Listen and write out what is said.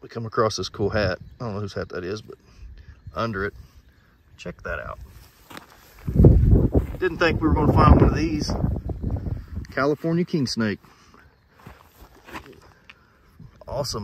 we come across this cool hat. I don't know whose hat that is, but under it, check that out. Didn't think we were going to find one of these. California Kingsnake. Awesome.